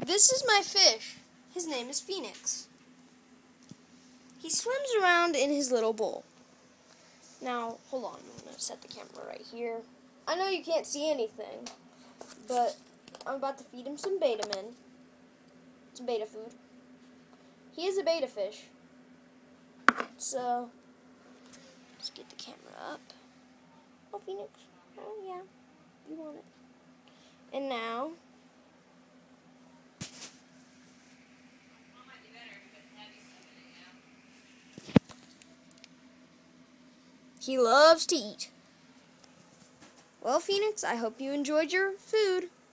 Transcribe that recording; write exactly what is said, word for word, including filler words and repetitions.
This is my fish. His name is Phoenix. He swims around in his little bowl. Now, hold on. I'm going to set the camera right here. I know you can't see anything, but I'm about to feed him some Betamin. Some beta food. He is a beta fish. So, let's get the camera up. Oh, Phoenix. Oh, yeah. You want it. And now, he loves to eat. Well, Phoenix, I hope you enjoyed your food.